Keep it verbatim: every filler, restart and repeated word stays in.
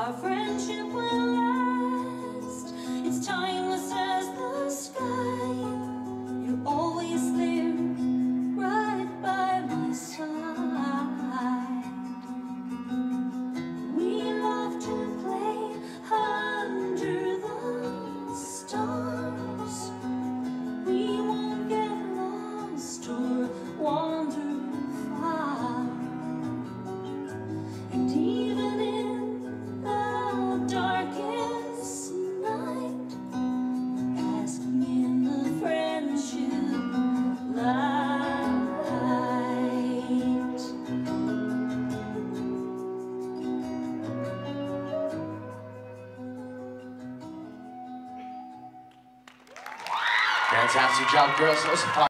Our friendship will last. It's timeless as the sky. You're always there, right by my side. We love to play under the stars. We won't get lost or wander far. And even in the darkest night, ask me in the friendship light. Fantastic job, girls.